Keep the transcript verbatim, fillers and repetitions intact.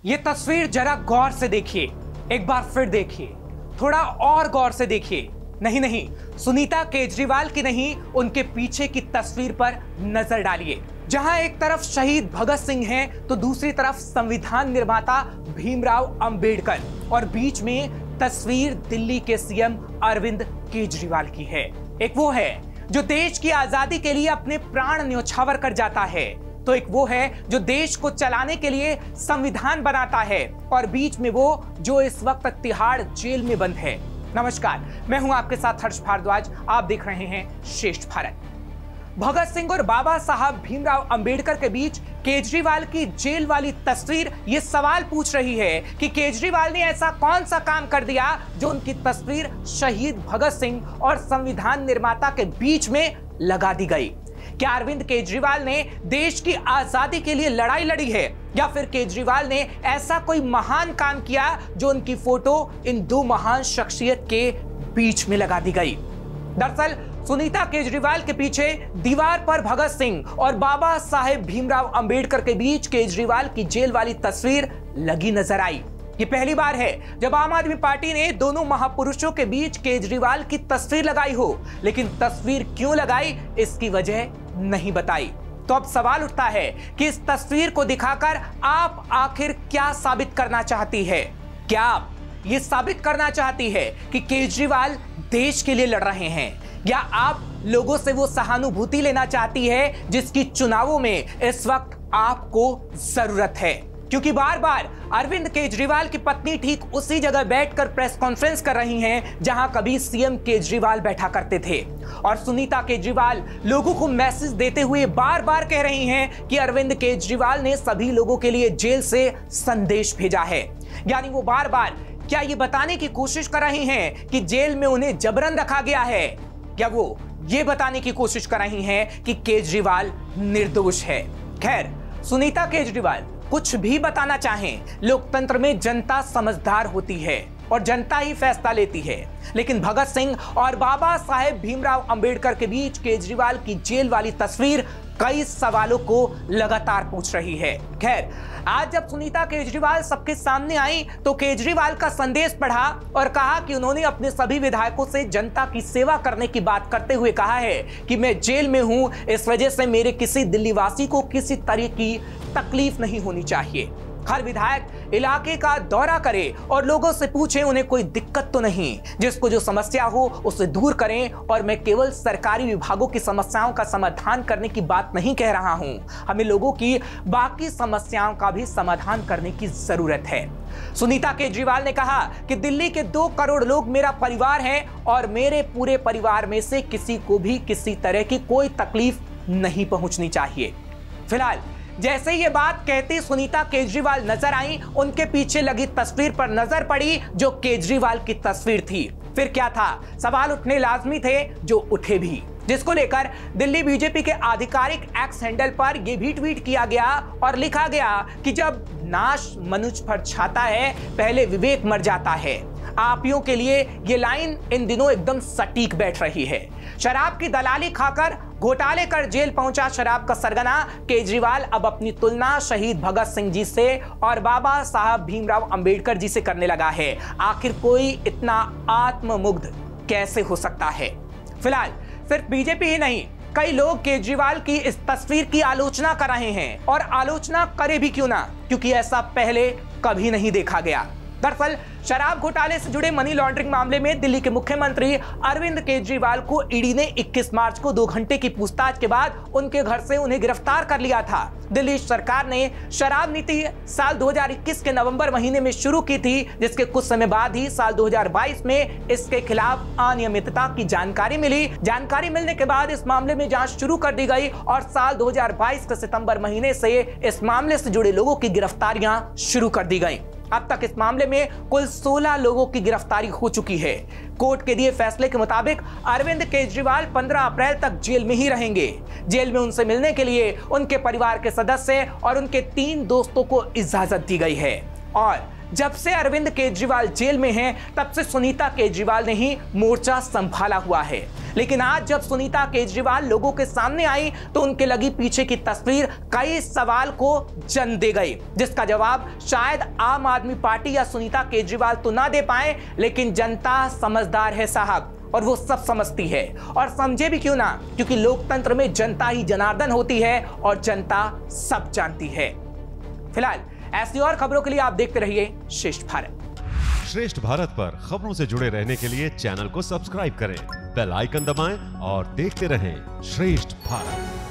ये तस्वीर जरा गौर से देखिए, एक बार फिर देखिए, थोड़ा और गौर से देखिए। नहीं नहीं, सुनीता केजरीवाल की नहीं, उनके पीछे की तस्वीर पर नजर डालिए। जहां एक तरफ शहीद भगत सिंह हैं, तो दूसरी तरफ संविधान निर्माता भीमराव अंबेडकर, और बीच में तस्वीर दिल्ली के सीएम अरविंद केजरीवाल की है। एक वो है जो देश की आजादी के लिए अपने प्राण न्योछावर कर जाता है, तो एक वो है जो देश को चलाने के लिए संविधान बनाता है, और बीच में वो जो इस वक्त तिहाड़ जेल में बंद है। नमस्कार, मैं हूं आपके साथ हर्ष भारद्वाज, आप देख रहे हैं श्रेष्ठ भारत। भगत सिंह और बाबा साहब भीमराव अंबेडकर के बीच केजरीवाल की जेल वाली तस्वीर ये सवाल पूछ रही है कि केजरीवाल ने ऐसा कौन सा काम कर दिया जो उनकी तस्वीर शहीद भगत सिंह और संविधान निर्माता के बीच में लगा दी गई। क्या अरविंद केजरीवाल ने देश की आजादी के लिए लड़ाई लड़ी है, या फिर केजरीवाल ने ऐसा कोई महान काम किया जो उनकी फोटो इन दो महान शख्सियत के बीच में लगा दी गई। दरअसल सुनीता केजरीवाल के पीछे दीवार पर भगत सिंह और बाबा साहेब भीमराव अंबेडकर के बीच केजरीवाल की जेल वाली तस्वीर लगी नजर आई। ये पहली बार है जब आम आदमी पार्टी ने दोनों महापुरुषों के बीच केजरीवाल की तस्वीर लगाई हो, लेकिन तस्वीर क्यों लगाई इसकी वजह नहीं बताई। तो अब सवाल उठता है कि इस तस्वीर को दिखाकर आप आखिर क्या साबित करना चाहती है? क्या आप ये साबित करना चाहती है कि केजरीवाल देश के लिए लड़ रहे हैं, या आप लोगों से वो सहानुभूति लेना चाहती है जिसकी चुनावों में इस वक्त आपको जरूरत है? क्योंकि बार बार अरविंद केजरीवाल की पत्नी ठीक उसी जगह बैठकर प्रेस कॉन्फ्रेंस कर रही हैं जहां कभी सीएम केजरीवाल बैठा करते थे, और सुनीता केजरीवाल लोगों को मैसेज देते हुए बार बार कह रही हैं कि अरविंद केजरीवाल ने सभी लोगों के लिए जेल से संदेश भेजा है। यानी वो बार बार क्या ये बताने की कोशिश कर रही हैं कि जेल में उन्हें जबरन रखा गया है, या वो ये बताने की कोशिश कर रही हैं कि केजरीवाल निर्दोष है? खैर, सुनीता केजरीवाल कुछ भी बताना चाहें, लोकतंत्र में जनता समझदार होती है और जनता ही फैसला लेती है। लेकिन भगत सिंह और बाबा साहेब भीमराव अंबेडकर के बीच केजरीवाल की जेल वाली तस्वीर कई सवालों को लगातार पूछ रही है। खैर, आज जब सुनीता केजरीवाल सबके सामने आई तो केजरीवाल का संदेश पढ़ा और कहा कि उन्होंने अपने सभी विधायकों से जनता की सेवा करने की बात करते हुए कहा है कि मैं जेल में हूं, इस वजह से मेरे किसी दिल्ली वासी को किसी तरह की तकलीफ नहीं होनी चाहिए। हर विधायक इलाके का दौरा करे और लोगों से पूछे उन्हें कोई दिक्कत तो नहीं, जिसको जो समस्या हो उसे दूर करें, और मैं केवल सरकारी विभागों की समस्याओं का समाधान करने की बात नहीं कह रहा हूं, हमें लोगों की बाकी समस्याओं का भी समाधान करने की जरूरत है। सुनीता केजरीवाल ने कहा कि दिल्ली के दो करोड़ लोग मेरा परिवार हैं और मेरे पूरे परिवार में से किसी को भी किसी तरह की कोई तकलीफ नहीं पहुंचनी चाहिए। फिलहाल जैसे ये बात कहती सुनीता केजरीवाल नजर आई, उनके पीछे लगी तस्वीर पर नजर पड़ी जो केजरीवाल की तस्वीर थी। फिर क्या था? सवाल उठने लाजमी थे, जो उठे भी, जिसको लेकर दिल्ली बीजेपी के आधिकारिक एक्स हैंडल पर यह भी ट्वीट किया गया और लिखा गया कि जब नाश मनुष्य पर छाता है, पहले विवेक मर जाता है। आपियों के लिए ये लाइन इन दिनों एकदम सटीक बैठ रही है। शराब की दलाली खाकर घोटाले कर जेल पहुंचा शराब का सरगना केजरीवाल अब अपनी तुलना शहीद भगत सिंह जी से और बाबा साहब भीमराव अंबेडकर जी से करने लगा है। आखिर कोई इतना आत्ममुग्ध कैसे हो सकता है? फिलहाल सिर्फ बीजेपी ही नहीं, कई लोग केजरीवाल की इस तस्वीर की आलोचना कर रहे हैं, और आलोचना करे भी क्यों ना, क्योंकि ऐसा पहले कभी नहीं देखा गया। दरअसल शराब घोटाले से जुड़े मनी लॉन्ड्रिंग मामले में दिल्ली के मुख्यमंत्री अरविंद केजरीवाल को ईडी ने इक्कीस मार्च को दो घंटे की पूछताछ के बाद उनके घर से उन्हें गिरफ्तार कर लिया था। दिल्ली सरकार ने शराब नीति साल दो हज़ार इक्कीस के नवंबर महीने में शुरू की थी, जिसके कुछ समय बाद ही साल दो हज़ार बाईस में इसके खिलाफ अनियमितता की जानकारी मिली। जानकारी मिलने के बाद इस मामले में जांच शुरू कर दी गई और साल दो हज़ार बाईस के सितंबर महीने से इस मामले से जुड़े लोगों की गिरफ्तारियां शुरू कर दी गई। अब तक इस मामले में कुल सोलह लोगों की गिरफ्तारी हो चुकी है। कोर्ट के दिए फैसले के मुताबिक अरविंद केजरीवाल पंद्रह अप्रैल तक जेल में ही रहेंगे। जेल में उनसे मिलने के लिए उनके परिवार के सदस्य और उनके तीन दोस्तों को इजाजत दी गई है। और जब से अरविंद केजरीवाल जेल में हैं, तब से सुनीता केजरीवाल ने ही मोर्चा संभाला हुआ है। लेकिन आज जब सुनीता केजरीवाल लोगों के सामने आई तो उनके लगी पीछे की तस्वीर कई सवाल को जन्म दे गई, जिसका जवाब शायद आम आदमी पार्टी या सुनीता केजरीवाल तो ना दे पाए, लेकिन जनता समझदार है साहब, और वो सब समझती है। और समझे भी क्यों ना, क्योंकि लोकतंत्र में जनता ही जनार्दन होती है और जनता सब जानती है। फिलहाल ऐसी और खबरों के लिए आप देखते रहिए श्रेष्ठ भारत। श्रेष्ठ भारत पर खबरों से जुड़े रहने के लिए चैनल को सब्सक्राइब करें, बेल आइकन दबाएं और देखते रहें श्रेष्ठ भारत।